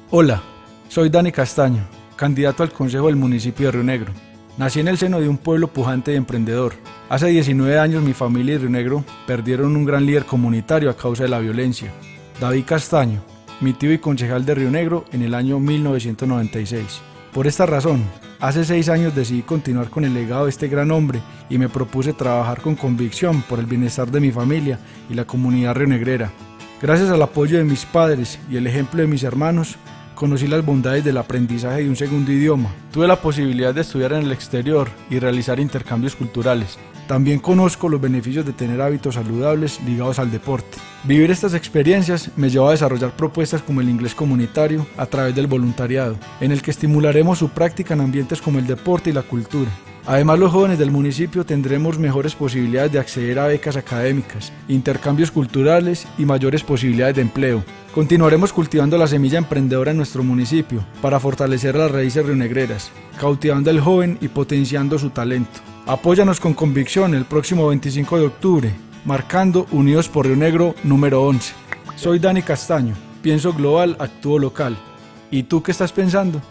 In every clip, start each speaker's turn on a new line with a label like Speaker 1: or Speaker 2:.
Speaker 1: Hola, soy Dani Castaño, candidato al Consejo del municipio de Río Negro. Nací en el seno de un pueblo pujante y emprendedor. Hace 19 años mi familia y Río Negro perdieron un gran líder comunitario a causa de la violencia, David Castaño, mi tío y concejal de Río Negro en el año 1996. Por esta razón, hace 6 años decidí continuar con el legado de este gran hombre y me propuse trabajar con convicción por el bienestar de mi familia y la comunidad rionegrera. Gracias al apoyo de mis padres y el ejemplo de mis hermanos, conocí las bondades del aprendizaje de un segundo idioma. Tuve la posibilidad de estudiar en el exterior y realizar intercambios culturales. También conozco los beneficios de tener hábitos saludables ligados al deporte. Vivir estas experiencias me llevó a desarrollar propuestas como el inglés comunitario a través del voluntariado, en el que estimularemos su práctica en ambientes como el deporte y la cultura. Además, los jóvenes del municipio tendremos mejores posibilidades de acceder a becas académicas, intercambios culturales y mayores posibilidades de empleo. Continuaremos cultivando la semilla emprendedora en nuestro municipio para fortalecer las raíces rionegreras, cautivando al joven y potenciando su talento. Apóyanos con convicción el próximo 25 de octubre, marcando Unidos por Río Negro número 11. Soy Dani Castaño, pienso global, actúo local. ¿Y tú qué estás pensando?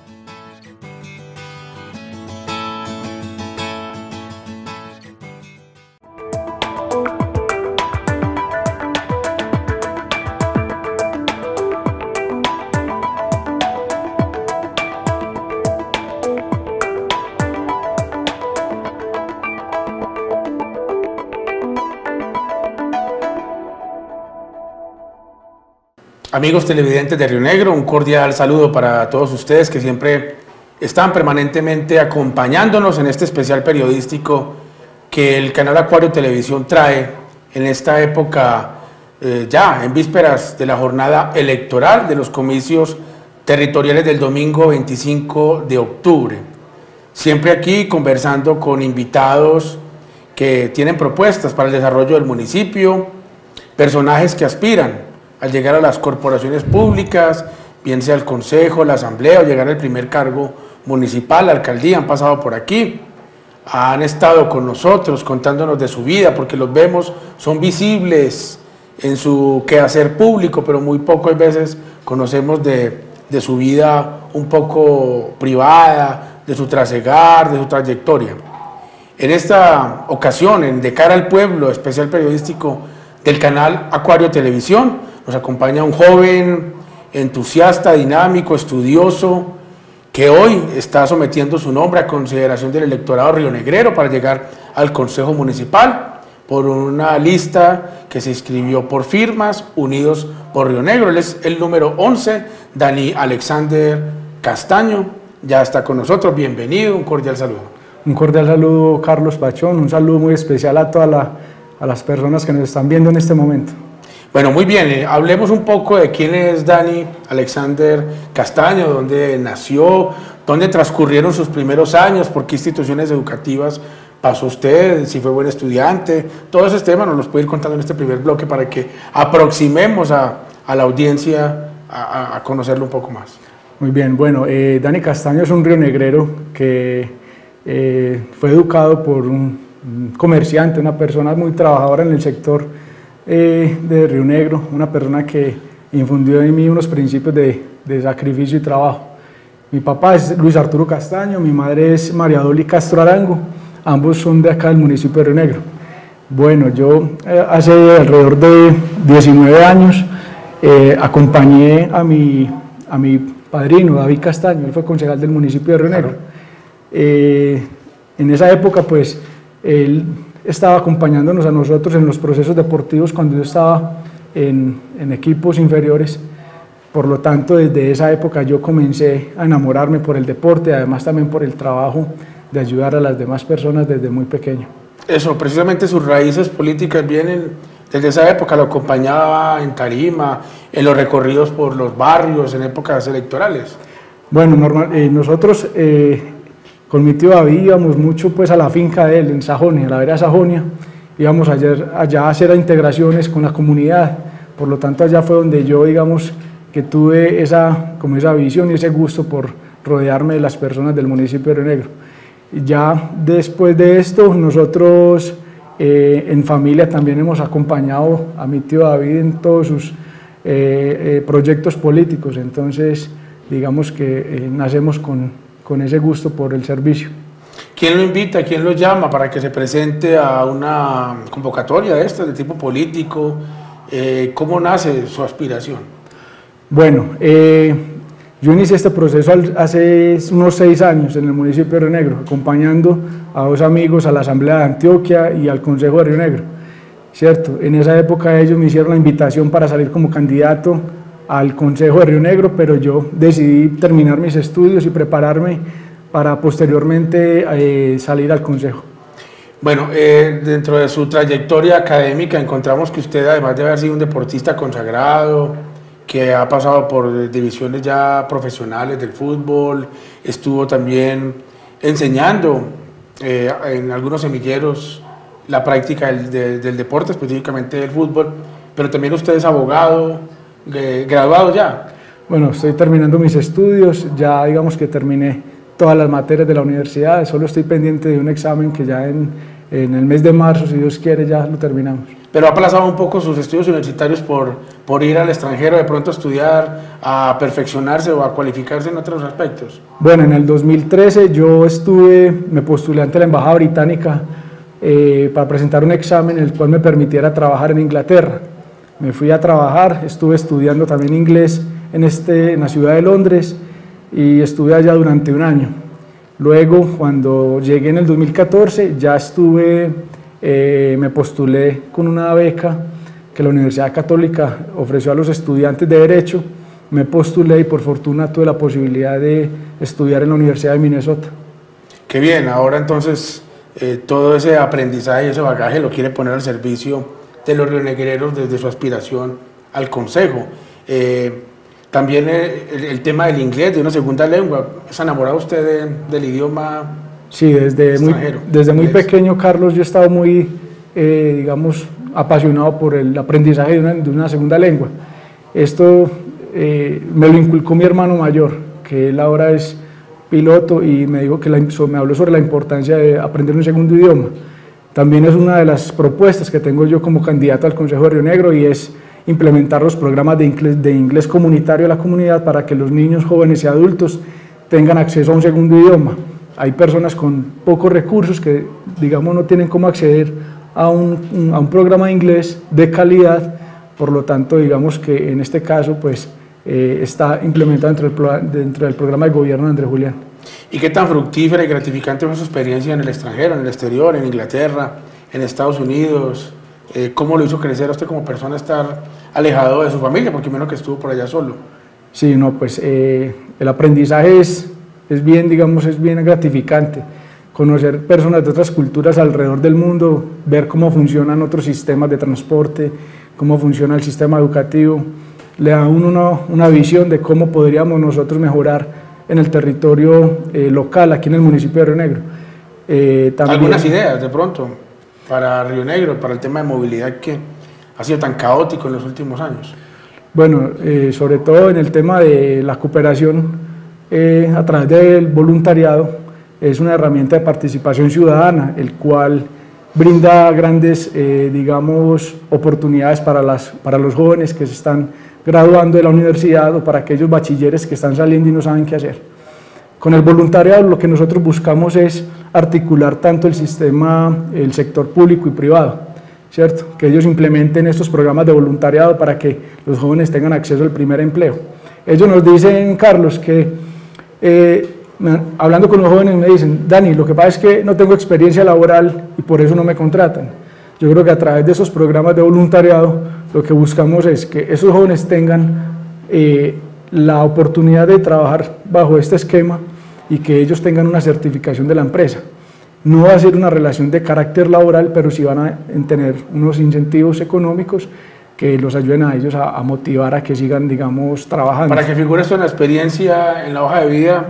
Speaker 2: Amigos televidentes de Río Negro, un cordial saludo para todos ustedes que siempre están permanentemente acompañándonos en este especial periodístico que el canal Acuario Televisión trae en esta época, ya en vísperas de la jornada electoral de los comicios territoriales del domingo 25 de octubre. Siempre aquí conversando con invitados que tienen propuestas para el desarrollo del municipio, personajes que aspiran al llegar a las corporaciones públicas, bien sea el consejo, la asamblea o llegar al primer cargo municipal, la alcaldía, han pasado por aquí, han estado con nosotros contándonos de su vida, porque los vemos, son visibles en su quehacer público, pero muy pocas veces conocemos de su vida un poco privada, de su trasegar, de su trayectoria. En esta ocasión, en De Cara al Pueblo, especial periodístico del canal Acuario Televisión, nos acompaña un joven entusiasta, dinámico, estudioso, que hoy está sometiendo su nombre a consideración del electorado rionegrero para llegar al Consejo Municipal por una lista que se inscribió por firmas, Unidos por Río Negro. Él es el número 11, Dani Alexander Castaño, ya está con nosotros, bienvenido, un cordial saludo.
Speaker 1: Un cordial saludo, Carlos Pachón, un saludo muy especial a todas las personas que nos están viendo en este momento.
Speaker 2: Bueno, muy bien, hablemos un poco de quién es Dani Alexander Castaño, dónde nació, dónde transcurrieron sus primeros años, por qué instituciones educativas pasó usted, si fue buen estudiante, todos esos temas nos los puede ir contando en este primer bloque para que aproximemos a la audiencia a conocerlo un poco más.
Speaker 1: Muy bien, bueno, Dani Castaño es un rionegrero que fue educado por un comerciante, una persona muy trabajadora en el sector de Río Negro, una persona que infundió en mí unos principios de sacrificio y trabajo. Mi papá es Luis Arturo Castaño, mi madre es María Doli Castro Arango, ambos son de acá del municipio de Río Negro. Bueno, yo hace alrededor de 19 años acompañé a mi padrino David Castaño, él fue concejal del municipio de Río Negro. En esa época pues él estaba acompañándonos a nosotros en los procesos deportivos cuando yo estaba en equipos inferiores. Por lo tanto, desde esa época yo comencé a enamorarme por el deporte, además también por el trabajo de ayudar a las demás personas desde muy pequeño.
Speaker 2: Eso, precisamente sus raíces políticas vienen desde esa época, lo acompañaba en tarima, en los recorridos por los barrios, en épocas electorales.
Speaker 1: Bueno, nosotros con mi tío David íbamos mucho pues a la finca de él en Sajonia, la vereda Sajonia, íbamos allá a hacer integraciones con la comunidad, por lo tanto allá fue donde yo digamos que tuve esa visión y ese gusto por rodearme de las personas del municipio de Río Negro. Y ya después de esto nosotros en familia también hemos acompañado a mi tío David en todos sus proyectos políticos, entonces digamos que nacemos con ese gusto por el servicio.
Speaker 2: ¿Quién lo invita, quién lo llama para que se presente a una convocatoria de esta, de tipo político? ¿Cómo nace su aspiración?
Speaker 1: Bueno, yo inicié este proceso hace unos 6 años en el municipio de Río Negro, acompañando a 2 amigos a la Asamblea de Antioquia y al Consejo de Río Negro, ¿cierto? En esa época ellos me hicieron la invitación para salir como candidato al Consejo de Río Negro, pero yo decidí terminar mis estudios y prepararme para posteriormente salir al Consejo.
Speaker 2: Bueno, dentro de su trayectoria académica encontramos que usted, además de haber sido un deportista consagrado, que ha pasado por divisiones ya profesionales del fútbol, estuvo también enseñando en algunos semilleros la práctica del deporte, específicamente del fútbol, pero también usted es abogado, graduado ya.
Speaker 1: Bueno, estoy terminando mis estudios, ya digamos que terminé todas las materias de la universidad, solo estoy pendiente de un examen que ya en el mes de marzo, si Dios quiere, ya lo terminamos.
Speaker 2: Pero ha aplazado un poco sus estudios universitarios por ir al extranjero, de pronto a estudiar, a perfeccionarse o a cualificarse en otros aspectos.
Speaker 1: Bueno, en el 2013 yo me postulé ante la Embajada Británica para presentar un examen en el cual me permitiera trabajar en Inglaterra. Me fui a trabajar, estuve estudiando también inglés en la ciudad de Londres y estuve allá durante 1 año. Luego, cuando llegué en el 2014, ya me postulé con una beca que la Universidad Católica ofreció a los estudiantes de Derecho. Me postulé y por fortuna tuve la posibilidad de estudiar en la Universidad de Minnesota.
Speaker 2: Qué bien, ahora entonces todo ese aprendizaje y ese bagaje lo quiere poner al servicio de los rionegreros desde su aspiración al Consejo. También el tema del inglés, de una segunda lengua. ¿Se ha enamorado usted del idioma?
Speaker 1: Sí, desde muy pequeño, Carlos, yo he estado muy, digamos, apasionado por el aprendizaje de una segunda lengua. Esto me lo inculcó mi hermano mayor, que él ahora es piloto y me dijo que me habló sobre la importancia de aprender un segundo idioma. También es una de las propuestas que tengo yo como candidato al Consejo de Río Negro y es implementar los programas de inglés comunitario a la comunidad para que los niños, jóvenes y adultos tengan acceso a un segundo idioma. Hay personas con pocos recursos que, digamos, no tienen cómo acceder a un programa de inglés de calidad, por lo tanto, digamos que en este caso, pues, está implementado dentro del programa de gobierno de Andrés Julián.
Speaker 2: ¿Y qué tan fructífera y gratificante fue su experiencia en el extranjero, en el exterior, en Inglaterra, en Estados Unidos? ¿Cómo lo hizo crecer a usted como persona estar alejado de su familia? Porque menos que estuvo por allá solo.
Speaker 1: Sí, no, pues el aprendizaje es bien, digamos, es bien gratificante. Conocer personas de otras culturas alrededor del mundo, ver cómo funcionan otros sistemas de transporte, cómo funciona el sistema educativo, le da a uno una visión de cómo podríamos nosotros mejorar en el territorio local, aquí en el municipio de Río Negro.
Speaker 2: También, ¿algunas ideas de pronto para Río Negro, para el tema de movilidad que ha sido tan caótico en los últimos años?
Speaker 1: Bueno, sobre todo en el tema de la cooperación a través del voluntariado, es una herramienta de participación ciudadana, el cual brinda grandes, digamos, oportunidades para los jóvenes que se están graduando de la universidad o para aquellos bachilleres que están saliendo y no saben qué hacer. Con el voluntariado lo que nosotros buscamos es articular tanto el sector público y privado, ¿cierto? Que ellos implementen estos programas de voluntariado para que los jóvenes tengan acceso al primer empleo. Ellos nos dicen, Carlos, que hablando con los jóvenes me dicen, Dani, lo que pasa es que no tengo experiencia laboral y por eso no me contratan. Yo creo que a través de esos programas de voluntariado lo que buscamos es que esos jóvenes tengan la oportunidad de trabajar bajo este esquema y que ellos tengan una certificación de la empresa. No va a ser una relación de carácter laboral, pero sí van a tener unos incentivos económicos que los ayuden a ellos a motivar a que sigan, digamos, trabajando.
Speaker 2: Para que figure esto en la experiencia, en la hoja de vida,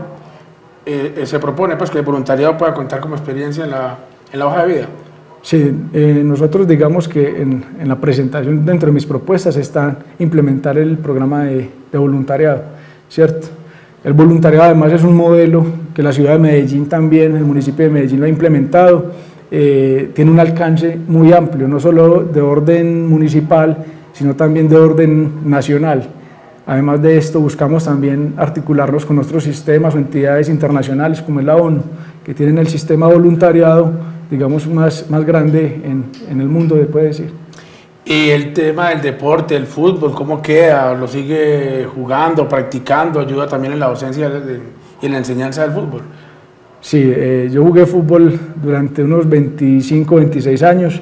Speaker 2: se propone pues, que el voluntariado pueda contar como experiencia en la hoja de vida.
Speaker 1: Sí, nosotros digamos que en la presentación dentro de mis propuestas está implementar el programa de voluntariado, ¿cierto? El voluntariado además es un modelo que la ciudad de Medellín también, el municipio de Medellín lo ha implementado, tiene un alcance muy amplio, no solo de orden municipal, sino también de orden nacional. Además de esto, buscamos también articularnos con otros sistemas o entidades internacionales como es la ONU, que tienen el sistema voluntariado, digamos, más grande en el mundo, se puede decir.
Speaker 2: Y el tema del deporte, el fútbol, ¿cómo queda? ¿Lo sigue jugando, practicando? ¿Ayuda también en la docencia y en la enseñanza del fútbol?
Speaker 1: Sí, yo jugué fútbol durante unos 25, 26 años.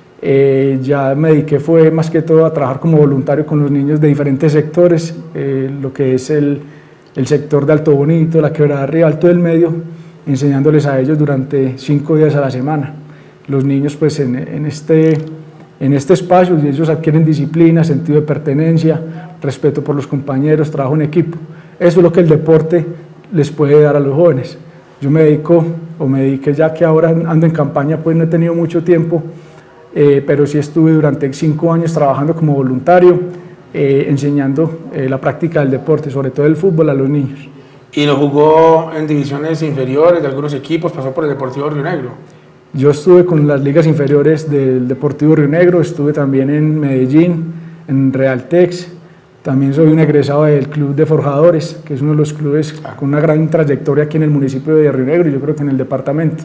Speaker 1: Ya me dediqué fue más que todo a trabajar como voluntario con los niños de diferentes sectores, lo que es el sector de Alto Bonito, la Quebrada Arriba, Alto del Medio, enseñándoles a ellos durante 5 días a la semana. Los niños pues en este espacio ellos adquieren disciplina, sentido de pertenencia, respeto por los compañeros, trabajo en equipo. Eso es lo que el deporte les puede dar a los jóvenes. Yo me dediqué, ya que ahora ando en campaña, pues no he tenido mucho tiempo, pero sí estuve durante 5 años trabajando como voluntario, enseñando la práctica del deporte, sobre todo el fútbol, a los niños.
Speaker 2: ¿Y lo jugó en divisiones inferiores de algunos equipos? ¿Pasó por el Deportivo Río Negro?
Speaker 1: Yo estuve con las ligas inferiores del Deportivo Río Negro, estuve también en Medellín, en Real Tex, también soy un egresado del Club de Forjadores, que es uno de los clubes con una gran trayectoria aquí en el municipio de Río Negro y yo creo que en el departamento.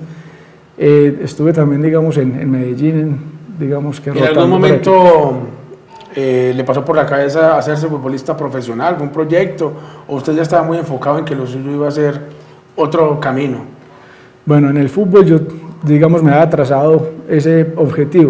Speaker 1: Estuve también, digamos, en Medellín, digamos que...
Speaker 2: ¿En algún momento le pasó por la cabeza hacerse futbolista profesional, fue un proyecto, o usted ya estaba muy enfocado en que lo suyo iba a ser otro camino?
Speaker 1: Bueno, en el fútbol yo, digamos, me había trazado ese objetivo.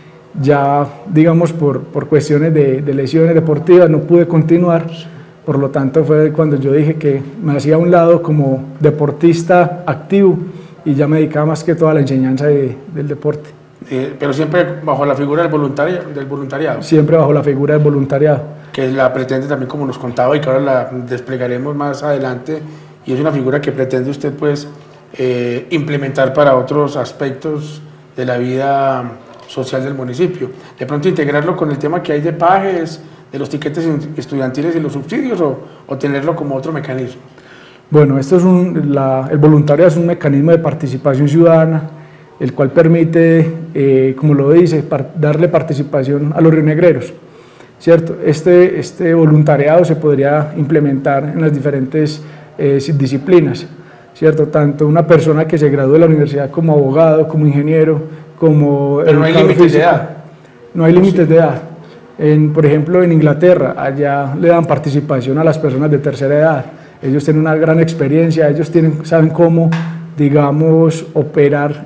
Speaker 1: Ya, digamos, por cuestiones de lesiones deportivas no pude continuar, por lo tanto fue cuando yo dije que me hacía a un lado como deportista activo y ya me dedicaba más que todo a la enseñanza del deporte.
Speaker 2: Pero siempre bajo la figura del voluntariado.
Speaker 1: Siempre bajo la figura del voluntariado.
Speaker 2: Que la pretende también, como nos contaba, y que ahora la desplegaremos más adelante, y es una figura que pretende usted pues implementar para otros aspectos de la vida social del municipio. De pronto integrarlo con el tema que hay de pajes, de los tiquetes estudiantiles y los subsidios, o tenerlo como otro mecanismo.
Speaker 1: Bueno, esto es el voluntariado es un mecanismo de participación ciudadana, el cual permite, como lo dice, darle participación a los rionegreros, ¿cierto? Este voluntariado se podría implementar en las diferentes disciplinas, ¿cierto? Tanto una persona que se gradúe de la universidad como abogado, como ingeniero, como...
Speaker 2: Pero no hay límites de edad.
Speaker 1: No hay límites de edad. Por ejemplo, en Inglaterra, allá le dan participación a las personas de tercera edad. Ellos tienen una gran experiencia, ellos saben cómo, digamos, operar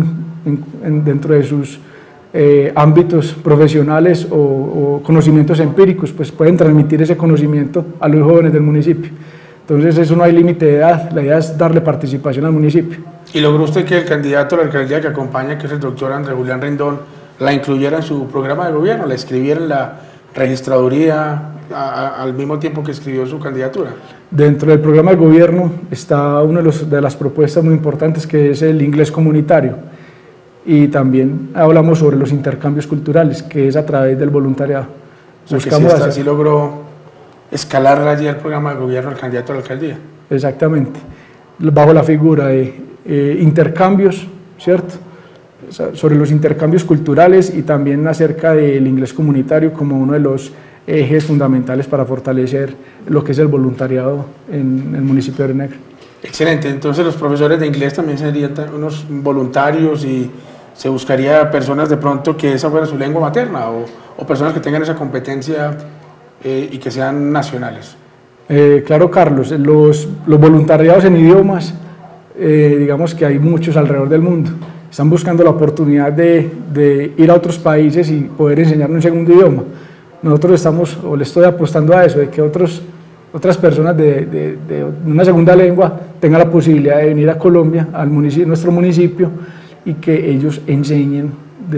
Speaker 1: dentro de sus ámbitos profesionales o conocimientos empíricos, pues pueden transmitir ese conocimiento a los jóvenes del municipio. Entonces eso no hay límite de edad, la idea es darle participación al municipio. ¿Y
Speaker 2: logró usted que el candidato a la alcaldía que acompaña, que es el doctor Andrés Julián Rendón, la incluyera en su programa de gobierno, la escribiera en la registraduría al mismo tiempo que escribió su candidatura?
Speaker 1: Dentro del programa de gobierno está una de las propuestas muy importantes, que es el inglés comunitario, y también hablamos sobre los intercambios culturales, que es a través del voluntariado.
Speaker 2: O sea, que sí logró escalar allí el programa de gobierno del candidato a la alcaldía.
Speaker 1: Exactamente, bajo la figura de intercambios, ¿cierto? Sobre los intercambios culturales y también acerca del inglés comunitario como uno de los ejes fundamentales para fortalecer lo que es el voluntariado en el municipio de Río Negro.
Speaker 2: Excelente, entonces los profesores de inglés también serían unos voluntarios y se buscaría personas de pronto que esa fuera su lengua materna o personas que tengan esa competencia y que sean nacionales.
Speaker 1: Claro, Carlos, los voluntariados en idiomas, digamos que hay muchos alrededor del mundo. Están buscando la oportunidad de ir a otros países y poder enseñar un segundo idioma. Nosotros le estoy apostando a eso, de que otras personas de una segunda lengua tengan la posibilidad de venir a Colombia, nuestro municipio, y que ellos enseñen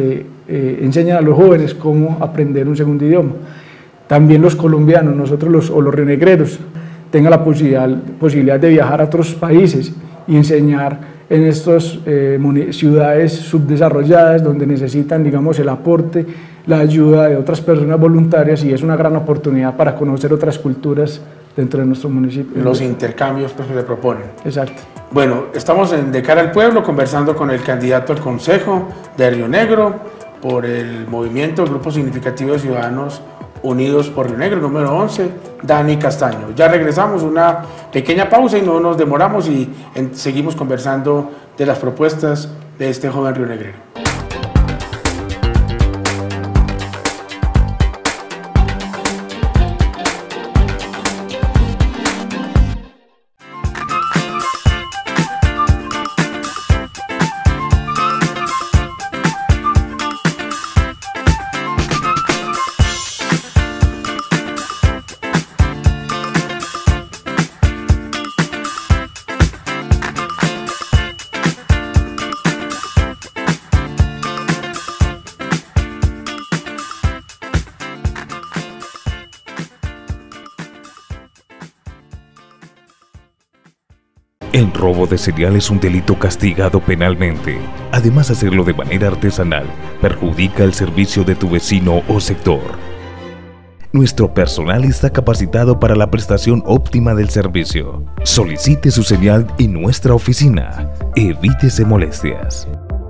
Speaker 1: a los jóvenes cómo aprender un segundo idioma. También los colombianos, nosotros los rionegreros, tengan la posibilidad de viajar a otros países y enseñar en estas ciudades subdesarrolladas donde necesitan, digamos, el aporte, la ayuda de otras personas voluntarias, y es una gran oportunidad para conocer otras culturas dentro de nuestro municipio.
Speaker 2: Los intercambios pues, que se proponen.
Speaker 1: Exacto.
Speaker 2: Bueno, estamos De Cara al Pueblo conversando con el candidato al Consejo de Río Negro por el movimiento Grupo Significativo de Ciudadanos Unidos por Río Negro, número 11, Dani Castaño. Ya regresamos, una pequeña pausa y no nos demoramos y seguimos conversando de las propuestas de este joven rionegrero.
Speaker 3: El robo de cereal es un delito castigado penalmente. Además, hacerlo de manera artesanal perjudica el servicio de tu vecino o sector. Nuestro personal está capacitado para la prestación óptima del servicio. Solicite su cereal en nuestra oficina. Evítese molestias.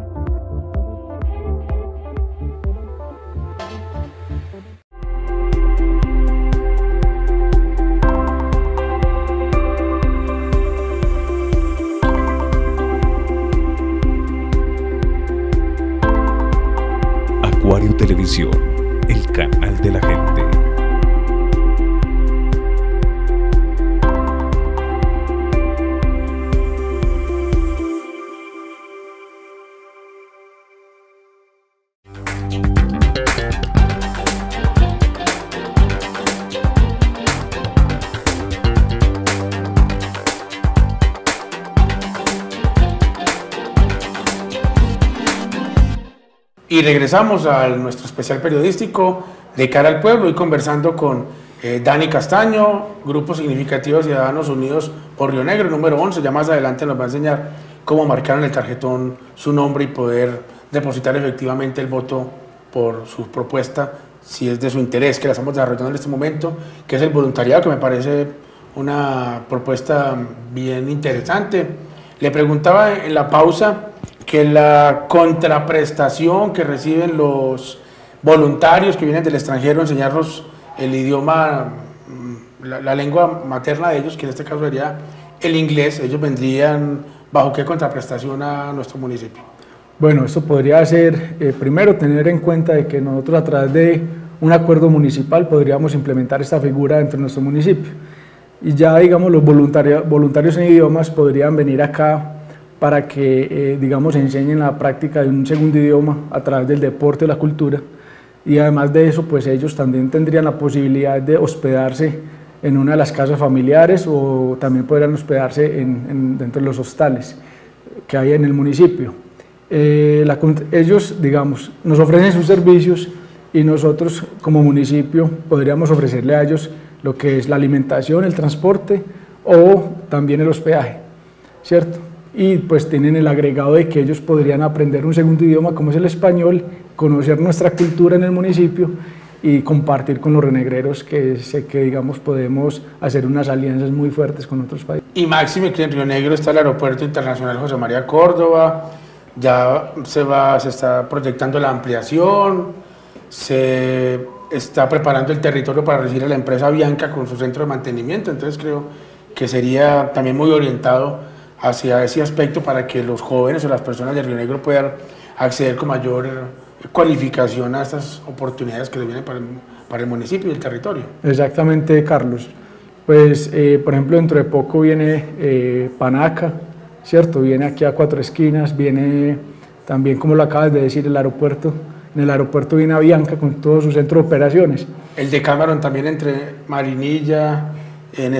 Speaker 3: Acuario Televisión, el canal de la gente.
Speaker 2: Y regresamos a nuestro especial periodístico de cara al pueblo y conversando con Dani Castaño, Grupo Significativo de Ciudadanos Unidos por Río Negro, número 11. Ya más adelante nos va a enseñar cómo marcar en el tarjetón su nombre y poder depositar efectivamente el voto por su propuesta, si es de su interés, que la estamos desarrollando en este momento, que es el voluntariado, que me parece una propuesta bien interesante. Le preguntaba en la pausa que la contraprestación que reciben los voluntarios que vienen del extranjero a enseñarnos el idioma, la lengua materna de ellos, que en este caso sería el inglés, ellos vendrían bajo qué contraprestación a nuestro municipio.
Speaker 1: Bueno, esto podría ser, primero, tener en cuenta de que nosotros a través de un acuerdo municipal podríamos implementar esta figura dentro de nuestro municipio. Y ya, digamos, los voluntarios en idiomas podrían venir acá para que, digamos, enseñen la práctica de un segundo idioma a través del deporte o la cultura. Y además de eso, pues ellos también tendrían la posibilidad de hospedarse en una de las casas familiares o también podrían hospedarse dentro de los hostales que hay en el municipio. Ellos, digamos, nos ofrecen sus servicios y nosotros como municipio podríamos ofrecerle a ellos lo que es la alimentación, el transporte o también el hospedaje, ¿cierto? Y pues tienen el agregado de que ellos podrían aprender un segundo idioma como es el español, conocer nuestra cultura en el municipio y compartir con los rionegreros, que sé que, digamos, podemos hacer unas alianzas muy fuertes con otros países.
Speaker 2: Y máxime que en Río Negro está el Aeropuerto Internacional José María Córdoba, ya se está proyectando la ampliación, se está preparando el territorio para recibir a la empresa Bianca con su centro de mantenimiento, entonces creo que sería también muy orientado hacia ese aspecto para que los jóvenes o las personas de Río Negro puedan acceder con mayor cualificación a estas oportunidades que les vienen para el municipio y el territorio.
Speaker 1: Exactamente, Carlos. Pues, por ejemplo, dentro de poco viene Panaca, ¿cierto? Viene aquí a Cuatro Esquinas, viene también, como lo acabas de decir, el aeropuerto. En el aeropuerto viene Avianca con todo su centro de operaciones.
Speaker 2: El de Cameron también entre Marinilla, en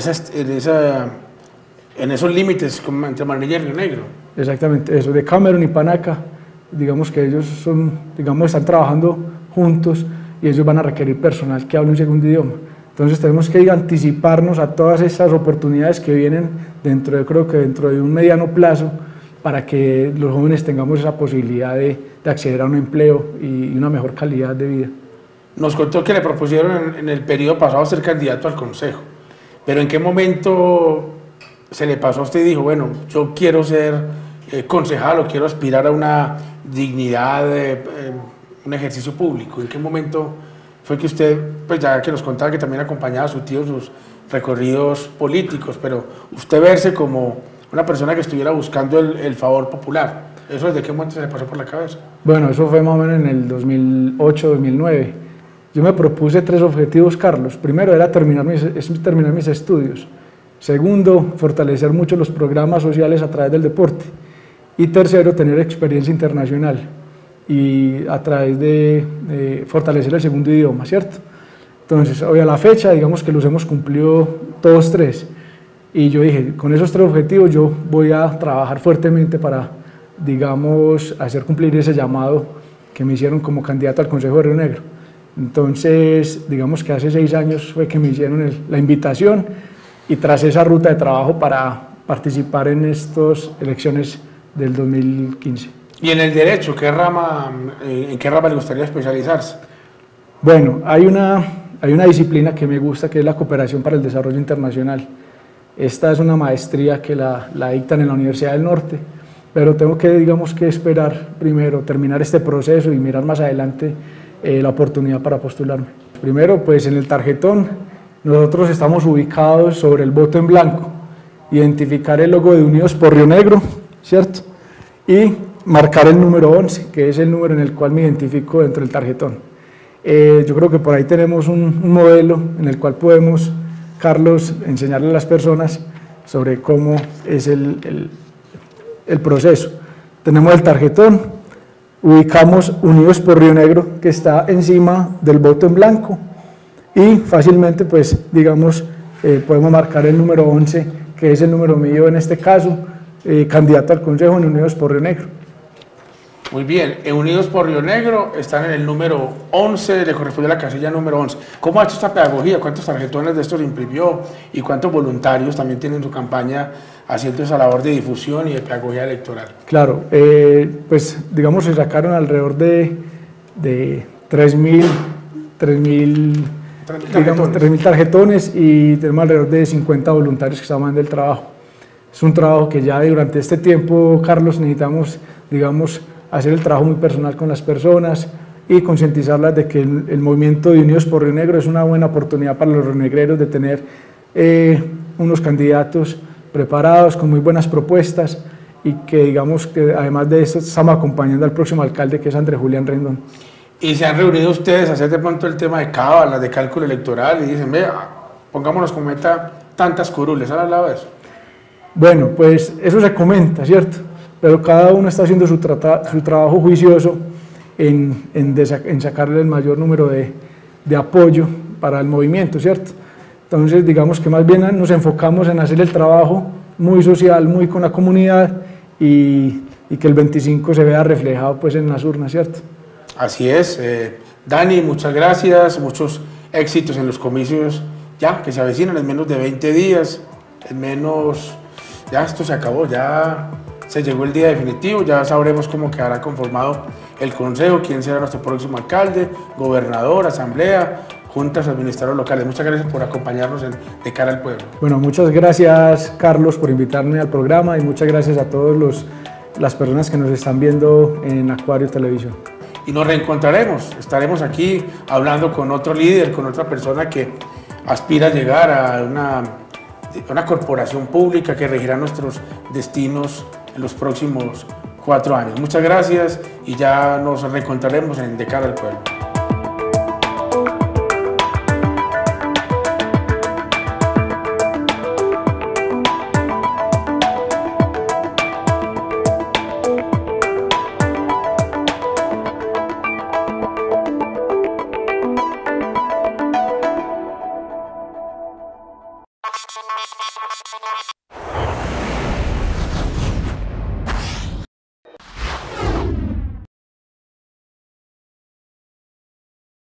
Speaker 2: esos límites entre Marinilla y Río Negro.
Speaker 1: Exactamente, eso, de Cameron y Panaca, digamos que ellos están trabajando juntos y ellos van a requerir personal que hable un segundo idioma. Entonces tenemos que anticiparnos a todas esas oportunidades que vienen creo que dentro de un mediano plazo, para que los jóvenes tengamos esa posibilidad de acceder a un empleo y una mejor calidad de vida.
Speaker 2: Nos contó que le propusieron en el periodo pasado ser candidato al consejo, pero ¿en qué momento se le pasó a usted y dijo, bueno, yo quiero ser concejal o quiero aspirar a una dignidad, un ejercicio público? ¿En qué momento fue que usted, pues ya que nos contaba que también acompañaba a su tío en sus recorridos políticos, pero usted verse como una persona que estuviera buscando el favor popular, ¿eso desde qué momento se le pasó por la cabeza?
Speaker 1: Bueno, eso fue más o menos en el 2008-2009. Yo me propuse 3 objetivos, Carlos. Primero era terminar mis estudios. Segundo, fortalecer mucho los programas sociales a través del deporte. Y tercero, tener experiencia internacional y a través de fortalecer el segundo idioma, ¿cierto? Entonces, hoy a la fecha, digamos que los hemos cumplido todos 3. Y yo dije, con esos 3 objetivos yo voy a trabajar fuertemente para, digamos, hacer cumplir ese llamado que me hicieron como candidato al Consejo de Río Negro. Entonces, digamos que hace 6 años fue que me hicieron la invitación y tras esa ruta de trabajo para participar en estas elecciones del 2015.
Speaker 2: ¿Y en el derecho, en qué rama le gustaría especializarse?
Speaker 1: Bueno, hay una disciplina que me gusta, que es la cooperación para el desarrollo internacional. Esta es una maestría que la dictan en la Universidad del Norte, pero tengo que, digamos, que esperar primero terminar este proceso y mirar más adelante la oportunidad para postularme. Primero, pues en el tarjetón, nosotros estamos ubicados sobre el voto en blanco, identificar el logo de Unidos por Río Negro, ¿cierto? Y marcar el número 11, que es el número en el cual me identifico dentro del tarjetón. Yo creo que por ahí tenemos un modelo en el cual podemos, Carlos, enseñarle a las personas sobre cómo es el proceso. Tenemos el tarjetón, ubicamos Unidos por Río Negro, que está encima del voto en blanco, y fácilmente, pues, digamos, podemos marcar el número 11, que es el número mío en este caso, candidato al Consejo en Unidos por Río Negro.
Speaker 2: Muy bien, en Unidos por Río Negro están en el número 11, le corresponde a la casilla número 11. ¿Cómo ha hecho esta pedagogía? ¿Cuántos tarjetones de estos imprimió? ¿Y cuántos voluntarios también tienen su campaña haciendo esa labor de difusión y de pedagogía electoral?
Speaker 1: Claro, pues digamos se sacaron alrededor de 3.000 tarjetones y tenemos alrededor de 50 voluntarios que están haciendo el trabajo. Es un trabajo que ya durante este tiempo, Carlos, necesitamos, digamos, hacer el trabajo muy personal con las personas y concientizarlas de que el movimiento de Unidos por Río Negro es una buena oportunidad para los rionegreros de tener unos candidatos preparados, con muy buenas propuestas y que, digamos, que además de eso estamos acompañando al próximo alcalde, que es Andrés Julián Rendón.
Speaker 2: ¿Y se han reunido ustedes a hacer de pronto el tema de cábala, de cálculo electoral y dicen, vea, pongámonos como meta tantas curules? ¿Han hablado de eso?
Speaker 1: Bueno, pues eso se comenta, ¿cierto? Pero cada uno está haciendo su trabajo juicioso en sacarle el mayor número de apoyo para el movimiento, ¿cierto? Entonces, digamos que más bien nos enfocamos en hacer el trabajo muy social, muy con la comunidad y que el 25 se vea reflejado pues en las urnas, ¿cierto?
Speaker 2: Así es. Dani, muchas gracias, muchos éxitos en los comicios ya que se avecinan en menos de 20 días, ya esto se acabó, ya se llegó el día definitivo, ya sabremos cómo quedará conformado el Consejo, quién será nuestro próximo alcalde, gobernador, asamblea, juntas, administradores locales. Muchas gracias por acompañarnos de cara al pueblo.
Speaker 1: Bueno, muchas gracias, Carlos, por invitarme al programa y muchas gracias a todas las personas que nos están viendo en Acuario Televisión.
Speaker 2: Y nos reencontraremos, estaremos aquí hablando con otro líder, con otra persona que aspira a llegar a una corporación pública que regirá nuestros destinos en los próximos 4 años. Muchas gracias y ya nos reencontraremos en De Cara al Pueblo.